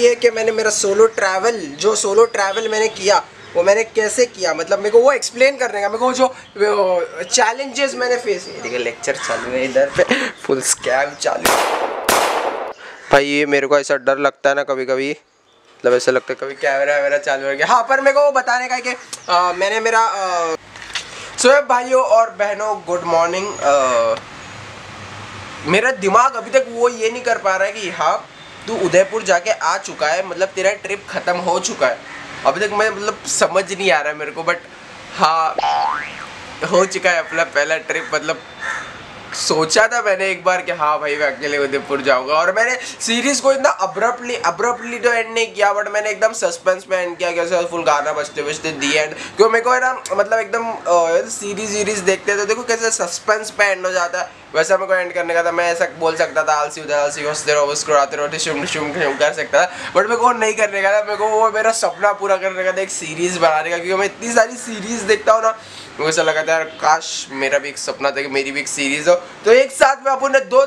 ये है कि मैंने मेरा सोलो ट्रैवल मैंने किया वो मैंने कैसे किया, मतलब मेरे को वो एक्सप्लेन करने का, मेरे को जो चैलेंजेस मैंने फेस किए। देखिए लेक्चर चालू है इधर पे, फुल स्कैम चालू है भाई। ये मेरे को ऐसा डर लगता है ना कभी कभी, मतलब ऐसा लगता है कभी कैमरा वैमरा चालू हो गया। हाँ पर मेरे को वो बताने का है कि मैंने मेरा सोएब भाइयों और बहनों गुड मॉर्निंग। मेरा दिमाग अभी तक वो ये नहीं कर पा रहा है कि हाँ तू उदयपुर जाके आ चुका है, मतलब तेरा ट्रिप ख़त्म हो चुका है। अभी तक मैं मतलब समझ नहीं आ रहा है मेरे को, बट हाँ हो चुका है अपना पहला ट्रिप। मतलब सोचा था मैंने एक बार कि हाँ भाई मैं अकेले उदयपुर जाऊंगा, और मैंने सीरीज़ को इतना अब्रप्टली तो एंड नहीं किया, बट मैंने एकदम सस्पेंस में एंड किया। कैसे फुल गाना बजते बजते दी एंड, क्योंकि मेरे को है ना मतलब एकदम सीरीज़ देखते तो देखो कैसे सस्पेंस पे एंड हो जाता है, वैसा मेरे को एंड करने का था। मैं ऐसा बोल सकता था आलसी उधर आलसी हंसते रहो मुस्कुराते रहो डिशुम कर सकता था, बट मेरे को नहीं करने का था। मेरे को वो मेरा सपना पूरा करने का था, एक सीरीज़ बनाने का, क्योंकि मैं इतनी सारी सीरीज़ देखता हूँ ना, मुझे ऐसा लगा था यार काश मेरा भी एक सपना था कि मेरी भी एक सीरीज हो, तो एक साथ में अपन ने दो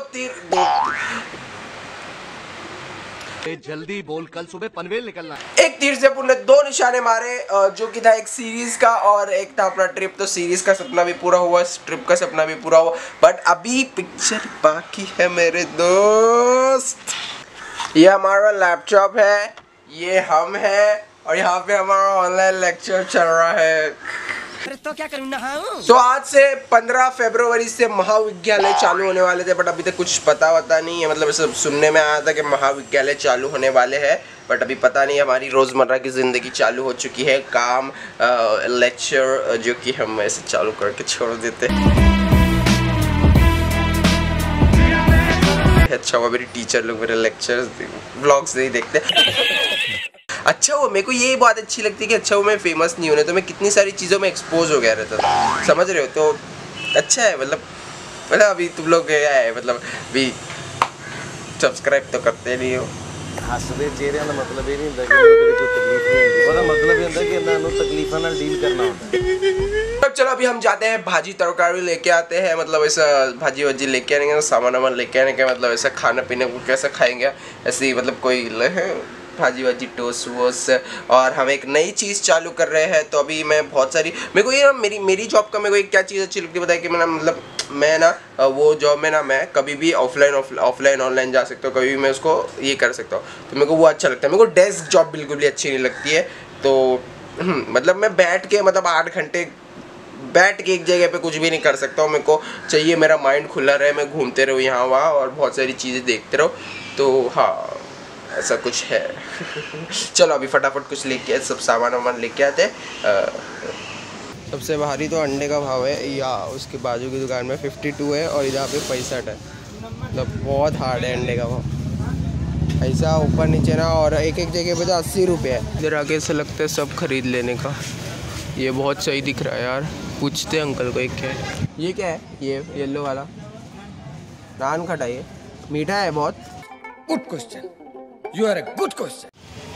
जल्दी बोल, कल सुबह पनवेल निकलना है। एक तीर से अपन ने दो निशाने मारे, जो कि था एक सीरीज का और एक था अपना ट्रिप। तो सीरीज का सपना भी पूरा हुआ, ट्रिप का सपना भी पूरा हुआ, बट अभी पिक्चर बाकी है मेरे दोस्त। ये हमारा लैपटॉप है, ये हम है, और यहाँ पे हमारा ऑनलाइन लेक्चर चल रहा है। तो क्या करूँ नहाऊं? तो आज से 15 फरवरी से महाविद्यालय चालू होने वाले थे, बट अभी तक कुछ पता नहीं है। मतलब सब सुनने में आया था कि महाविद्यालय चालू होने वाले हैं, बट अभी पता नहीं। हमारी रोज़मर्रा की ज़िंदगी चालू हो चुकी है, काम लेक्चर जो कि हम ऐसे चालू करके छोड़ देते हैं। अच्छा हुआ मेरी टीचर लोग मेरे लेक्चर्स व्लॉग्स नहीं देखते। अच्छा वो मेरे को यही बात अच्छी लगती है कि अच्छा वो मैं फेमस नहीं होने तो मैं कितनी सारी चीज़ों में एक्सपोज हो गया रहता था, समझ रहे हो? तो अच्छा है, मतलब अभी तुम लोग क्या है, मतलब अभी सब्सक्राइब तो करते नहीं हो। हसदे चेहरे का मतलब ये नहीं होता कि कोई तकलीफ नहीं होती, ਉਹਦਾ मतलब ये होता है कि ਇਹਨਾਂ ਨੂੰ तकलीफां ਨਾਲ डील करना होता है। अब चलो अभी हम जाते हैं भाजी तरकारी लेके आते हैं, मतलब ऐसा भाजी वाजी लेके आएंगे, सामान वामान लेके आने का, मतलब ऐसा खाना पीने को कैसे खाएंगे ऐसे ही, मतलब कोई भाजी वाजी टोस्ट वोस्ट। और हम एक नई चीज़ चालू कर रहे हैं, तो अभी मैं बहुत सारी मेरे को ये मेरी जॉब का मेरे को एक क्या चीज़ अच्छी लगती है बताया कि मैं ना वो जॉब में ना मैं कभी भी ऑफलाइन ऑनलाइन जा सकता हूँ, कभी भी मैं उसको ये कर सकता हूँ, तो मेरे को वो अच्छा लगता है। मेरे को डेस्क जॉब बिल्कुल भी अच्छी नहीं लगती है। तो मतलब मैं बैठ के मतलब 8 घंटे बैठ के एक जगह पे कुछ भी नहीं कर सकता हूँ। मेरे को चाहिए मेरा माइंड खुला रहे, मैं घूमते रहूँ यहाँ वहाँ और बहुत सारी चीज़ें देखते रहो। तो हाँ ऐसा कुछ है। चलो अभी फटाफट कुछ लेके सब सामान वामान लेके आते। सबसे भारी तो अंडे का भाव है, या उसके बाजू की दुकान में 52 है और इधर पे 65 है, मतलब बहुत हार्ड है अंडे का भाव, ऐसा ऊपर नीचे ना। और एक जगह पे तो 80 रुपये है। इधर आके ऐसा लगता है सब खरीद लेने का। ये बहुत सही दिख रहा है यार, पूछते अंकल को एक क्या है, ये क्या है, ये येलो वाला नान खटाई है, मीठा है बहुत। Good question, you are a good question.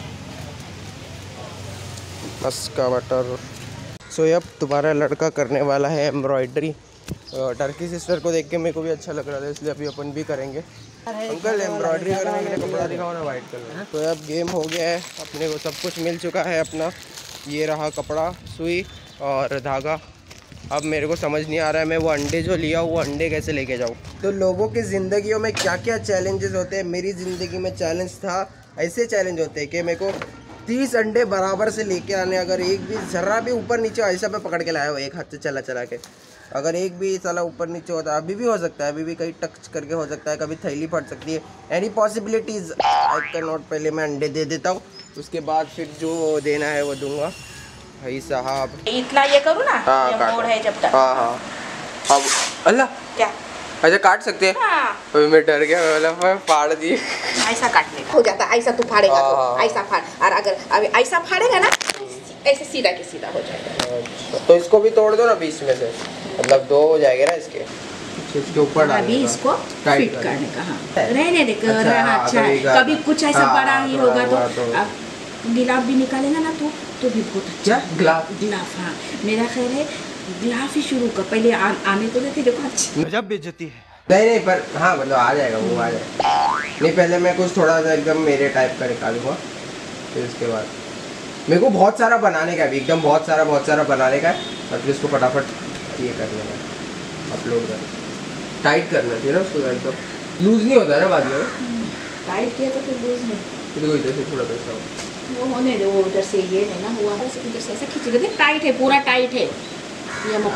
मस्का बटर। सो अब तुम्हारा लड़का करने वाला है एम्ब्रॉयडरी। टर्की सिस्टर को देख के मेरे को भी अच्छा लग रहा था, इसलिए अभी अपन भी करेंगे। अंकल एम्ब्रॉयडरी करने के लिए कपड़ा दिखाओ ना वाइट कलर। तो अब गेम हो गया है, अपने को सब कुछ मिल चुका है अपना। ये रहा कपड़ा, सुई और धागा। अब मेरे को समझ नहीं आ रहा है मैं वो अंडे जो लिया वो अंडे कैसे लेके जाऊँ। तो लोगों की ज़िंदगियों में क्या क्या चैलेंजेस होते हैं, मेरी ज़िंदगी में चैलेंज था, ऐसे चैलेंज होते हैं कि मेरे को 30 अंडे बराबर से लेके आने। अगर एक भी ज़रा भी ऊपर नीचे ऐसा पे पकड़ के लाया हो एक हाथ से चला के, अगर एक भी साला ऊपर नीचे होता है, अभी भी हो सकता है, अभी भी कहीं टच करके हो सकता है, कभी थैली फट सकती है, any possibilities I can not. पहले मैं अंडे दे देता हूँ, उसके बाद फिर जो देना है वो दूंगा। भाई साहब इतना ये करूँ ना, हाँ, ये मोड़ है जब तक। हाँ अब अल्लाह क्या अच्छा काट सकते हैं। हाँ। अभी मैं डर गया, मैं फाड़ दिए। ऐसा काटने का हो जाता है, ऐसा तू फाड़ेगा तो ऐसा फाड़, और अगर अभी ऐसा फाड़ेगा ना ऐसे सीधा के सीधा हो जाएगा। अच्छा तो इसको भी तोड़ दो ना बीच में से, मतलब 2 हो जाएगा ना इसके ऊपर डालने अभी का। इसको टाइट फिट करने का। हाँ रहने दे कर। अच्छा, अच्छा है, कभी कुछ ऐसा बड़ा ही होगा तो गिलाफ भी निकालेगा ना तो भी बहुत अच्छा। गिलाफ हाँ, मेरा ख्याल है गिलाफ ही शुरू कर, पहले आने तो देते देखो। अच्छी गजब बेइज्जती है। नहीं पर हाँ मतलब आ जाएगा, वो आ जाएगा। नहीं, पहले मैं कुछ थोड़ा सा एकदम मेरे टाइप का निकालूंगा, फिर उसके बाद मेरे को बहुत सारा बनाने का है अभी, एकदम बहुत सारा बनाने का है, और फिर उसको फटाफट ये करने का, अपलोड करना, टाइट करना चाहिए ना उसको, एकदम लूज नहीं होता है ना बाद में। टाइट किया तो फिर लूज नहीं, देखो इधर से थोड़ा पैसा वो होने दे, वो उधर से ये है ना हुआ है, इधर से ऐसा खींच देते, टाइट है, पूरा टाइट है ये मत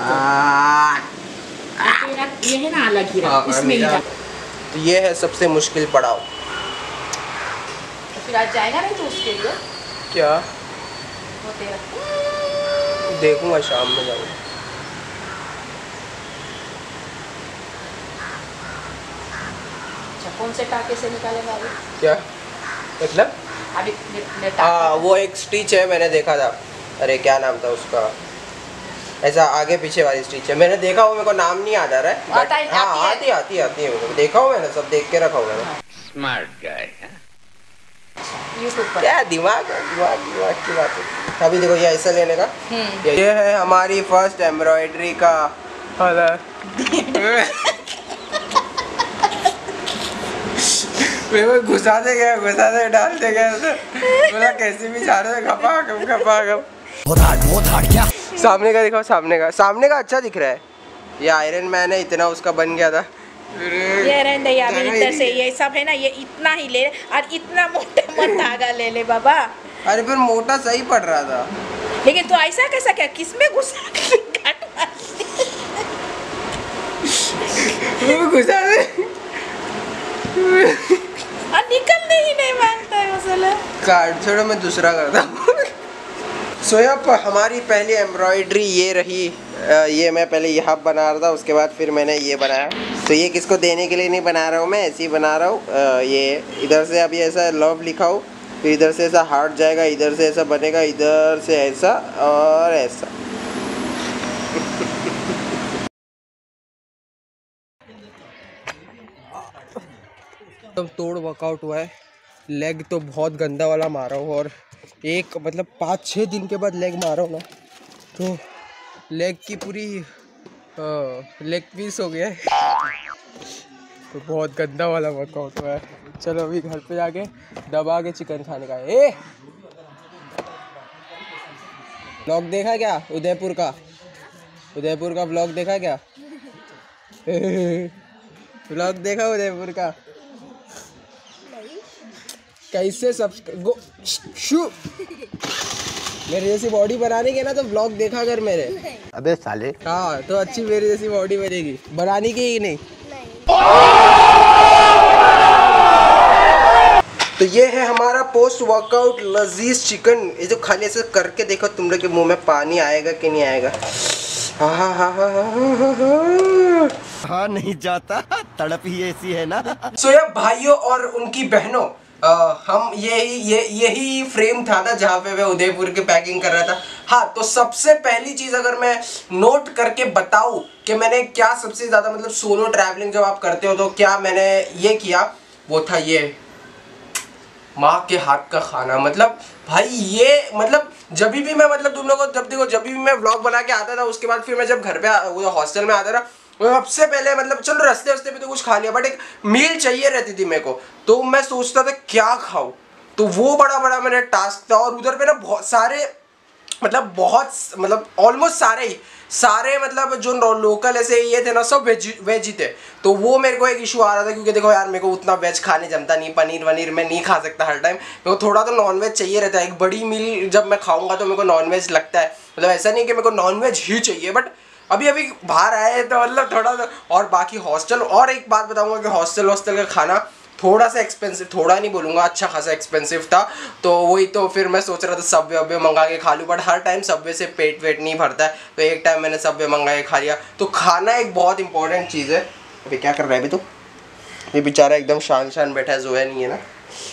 तेरा ये है ना अलग ही रहा, इसमें ही रहा। तो ये है सबसे मुश्किल पड़ाव। तो फिर आज जाएगा नहीं तो उसके लिए क्या वो तेरा देखूंगा, शाम में जाऊंगा। अच्छा, कौन से टाके से निकालेगा अभी? क्या मतलब? अभी हाँ, वो एक स्टिच है, मैंने देखा था, अरे क्या नाम था उसका, ऐसा आगे पीछे वाली स्टिच है, मैंने देखा वो, मेरे को नाम नहीं याद आ रहा है। हाँ आती है देखा हूँ मैंने, सब देख के रखा हुआ है। स्मार्ट गाय यूट्यूब पर क्या दिमाग की बात है। अभी देखो ये ऐसा लेने का, ये है हमारी फर्स्ट एम्ब्रॉयडरी का घुसाते गए डालते गए, बोला कैसे भी जा रहे खपा खम। बहुत हार्ड क्या? सामने का दिखाओ, सामने का अच्छा दिख रहा है। ये आयरन मैन है, इतना उसका बन गया था। ये रहने दे अभी, इधर से ये सब है ना, ये इतना ही ले, और इतना मोटा मत धागा ले बाबा। अरे फिर मोटा सही पड़ रहा था, लेकिन तो ऐसा कैसा क्या, किसमें घुसा घुसा दे और निकलने ही नहीं मांगता है मसाला। कार्ड छोड़ो, मैं दूसरा करता हूँ। सोयब हमारी पहली एम्ब्रॉयडरी ये रही, ये मैं पहले यहाँ बना रहा था, उसके बाद फिर मैंने ये बनाया। तो ये किसको देने के लिए नहीं बना रहा हूँ मैं, ऐसे ही बना रहा हूँ। ये इधर से अभी ऐसा लव लिखा हो, फिर इधर से ऐसा हार्ट जाएगा, इधर से ऐसा बनेगा, इधर से ऐसा और ऐसा। तो तोड़ वर्कआउट हुआ है, लेग तो बहुत गंदा वाला मारा हूँ, और एक मतलब 5-6 दिन के बाद लेग मारा हूँ ना, तो लेग की पूरी लेग पीस हो गया है, तो बहुत गंदा वाला वर्कआउट हुआ है। चलो अभी घर पे जाके दबा के चिकन खाने का है। व्लॉग देखा क्या उदयपुर का व्लॉग देखा क्या? व्लॉग देखा उदयपुर का? कैसे सब्सक्राइब मेरे जैसी बॉडी बनाने के ना, तो व्लॉग देखा कर मेरे। अबे साले, हाँ तो अच्छी मेरी जैसी बॉडी बनेगी, बनाने की ही नहीं। तो ये है हमारा पोस्ट वर्कआउट लजीज चिकन। ये जो खाली ऐसे करके देखो तुम लोग के मुंह में पानी आएगा कि नहीं आएगा। हाँ नहीं जाता, तड़प ही ऐसी है ना। सोया भाइयों और उनकी बहनों, हम यही फ्रेम था ना जहाँ पे मैं उदयपुर की पैकिंग कर रहा था। हाँ, तो सबसे पहली चीज अगर मैं नोट करके बताऊं कि मैंने क्या सबसे ज्यादा मतलब सोलो ट्रैवलिंग जब आप करते हो तो क्या मैंने ये किया, वो था ये माँ के हाथ का खाना। मतलब भाई ये मतलब जब भी मैं मतलब तुम लोगों को जब भी मैं व्लॉग बना के आता था, उसके बाद फिर मैं जब घर पे हॉस्टल में आता था, सबसे पहले मतलब चलो रास्ते पे तो कुछ खा लिया, बट एक मील चाहिए रहती थी मेरे को। तो मैं सोचता था क्या खाऊं, तो वो बड़ा मेरा टास्क था। और उधर पे ना बहुत सारे मतलब ऑलमोस्ट सारे मतलब जो लोकल ऐसे ये थे ना, सब वेज ही थे। तो वो मेरे को एक इशू आ रहा था, क्योंकि देखो यार मेरे को उतना वेज खाने जमता नहीं, पनीर वनीर मैं नहीं खा सकता हर टाइम, मेरे को थोड़ा तो नॉनवेज चाहिए रहता है। एक बड़ी मील जब मैं खाऊंगा तो मेरे को नॉनवेज लगता है, मतलब ऐसा नहीं कि मेरे को नॉनवेज ही चाहिए, बट अभी बाहर आए तो मतलब थोड़ा सा। और बाकी हॉस्टल, और एक बात बताऊंगा कि हॉस्टल का खाना थोड़ा सा एक्सपेंसिव, थोड़ा नहीं बोलूँगा, अच्छा खासा एक्सपेंसिव था। तो वही तो फिर मैं सोच रहा था सबवे वब्वे मंगा के खा लूँ, बट हर टाइम सबवे से पेट वेट नहीं भरता है। तो एक टाइम मैंने सबवे मंगा के खा लिया। तो खाना एक बहुत इंपॉर्टेंट चीज़ है। अभी क्या कर रहा है अभी तो ये बेचारा एकदम शान बैठा है, जोया नहीं है ना,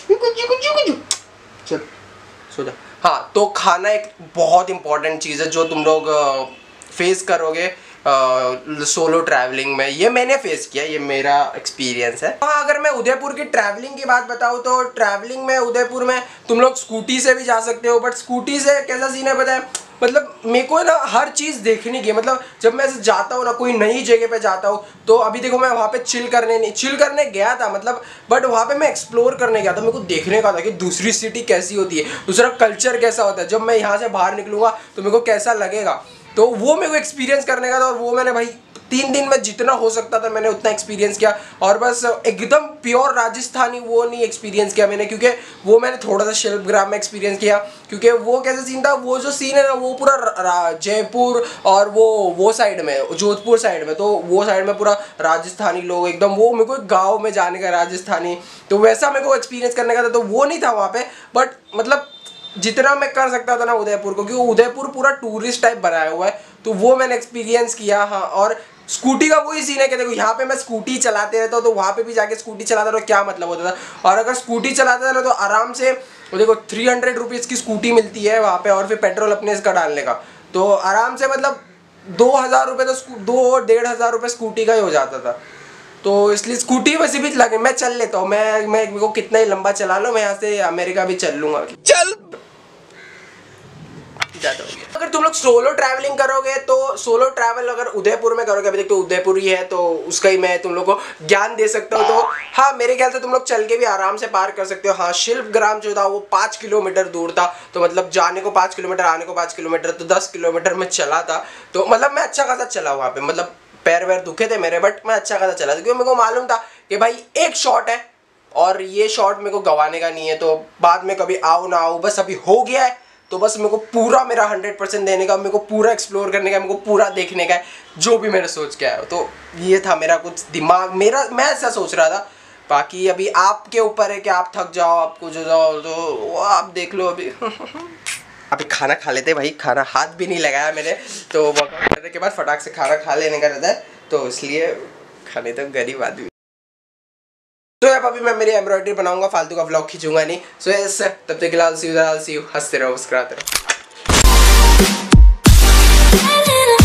चल सो जा। हाँ, तो खाना एक बहुत इंपॉर्टेंट चीज़ है जो तुम लोग फेस करोगे सोलो ट्रैवलिंग में। ये मैंने फेस किया, ये मेरा एक्सपीरियंस है। हाँ, अगर मैं उदयपुर की ट्रैवलिंग की बात बताऊँ तो ट्रैवलिंग में उदयपुर में तुम लोग स्कूटी से भी जा सकते हो, बट स्कूटी से कैसा सीन है पता है, मतलब मेरे को ना हर चीज़ देखने की है। मतलब जब मैं ऐसे जाता हूँ ना, कोई नई जगह पे जाता हूँ, तो अभी देखो मैं वहाँ पे चिल करने गया था, मतलब बट वहाँ पे मैं एक्सप्लोर करने गया था। मेरे को देखने का था कि दूसरी सिटी कैसी होती है, दूसरा कल्चर कैसा होता है, जब मैं यहाँ से बाहर निकलूँगा तो मेरे को कैसा लगेगा। तो वो मेरे को एक्सपीरियंस करने का था, और वो मैंने भाई 3 दिन में जितना हो सकता था मैंने उतना एक्सपीरियंस किया। और बस एकदम प्योर राजस्थानी वो नहीं एक्सपीरियंस किया मैंने, क्योंकि वो मैंने थोड़ा सा शिल्पग्राम में एक्सपीरियंस किया। क्योंकि वो कैसा सीन था, वो जो सीन है ना वो पूरा जयपुर और वो साइड में, जोधपुर साइड में, तो वो साइड में पूरा राजस्थानी लोग एकदम, वो मेरे को गाँव में जाने का राजस्थानी, तो वैसा मेरे को एक्सपीरियंस करने का था, तो वो नहीं था वहाँ पे। बट मतलब जितना मैं कर सकता था ना उदयपुर को, क्योंकि उदयपुर पूरा टूरिस्ट टाइप बनाया हुआ है, तो वो मैंने एक्सपीरियंस किया। हाँ, और स्कूटी का वही सीन है कि देखो यहाँ पे मैं स्कूटी चलाते रहता हूँ, तो वहाँ पे भी जाके स्कूटी चलाता तो क्या मतलब होता था। और अगर स्कूटी चलाता था ना तो आराम से देखो 300 रुपीज़ की स्कूटी मिलती है वहाँ पे, और फिर पेट्रोल अपने इसका डालने का, तो आराम से मतलब 2000 रुपये तो 2-1500 रुपये स्कूटी का ही हो जाता था। तो इसलिए स्कूटी वैसे भी लगे मैं चल लेता हूँ, मैं मेरे को कितना ही लंबा चला लो, मैं यहाँ से अमेरिका भी चल लूँगा। चल ज़्यादा हो गया। अगर तुम लोग सोलो ट्रैवलिंग करोगे तो सोलो ट्रैवल अगर उदयपुर में करोगे, अभी तक तो उदयपुर ही है, तो उसका ही मैं तुम लोग को ज्ञान दे सकता हूँ। तो हाँ, मेरे ख्याल से तुम लोग चल के भी आराम से पार कर सकते हो। हाँ, शिल्पग्राम जो था वो 5 किलोमीटर दूर था, तो मतलब जाने को 5 किलोमीटर, आने को 5 किलोमीटर, तो 10 किलोमीटर में चला था। तो मतलब मैं अच्छा खासा चला वहाँ पे, मतलब पैर वैर दुखे थे मेरे, बट मैं अच्छा खासा चला था, क्योंकि मेरे को मालूम था कि भाई एक शॉट है और ये शॉट मेरे को गंवाने का नहीं है, तो बाद में कभी आओ ना आओ, बस अभी हो गया है, तो बस मेरे को पूरा मेरा 100% देने का, मेरे को पूरा एक्सप्लोर करने का, मेरे को पूरा देखने का है, जो भी मैंने सोच के आया। तो ये था मेरा कुछ दिमाग, मैं ऐसा सोच रहा था। बाकी अभी आपके ऊपर है कि आप थक जाओ, आपको जो जाओ तो वो आप देख लो। अभी खाना खा लेते भाई, खाना हाथ भी नहीं लगाया मैंने, तो वर्कआउट करने के बाद फटाक से खाना खा लेने का रहता है, तो इसलिए खाने तो गरीब आदमी। तो यार अभी मैं मेरी एम्ब्रॉयडरी बनाऊंगा, फालतू का व्लॉग खींचूंगा नहीं। सो यस, तब तक के लिए सी यू, हंसते रहो, मुस्कुराते रहो।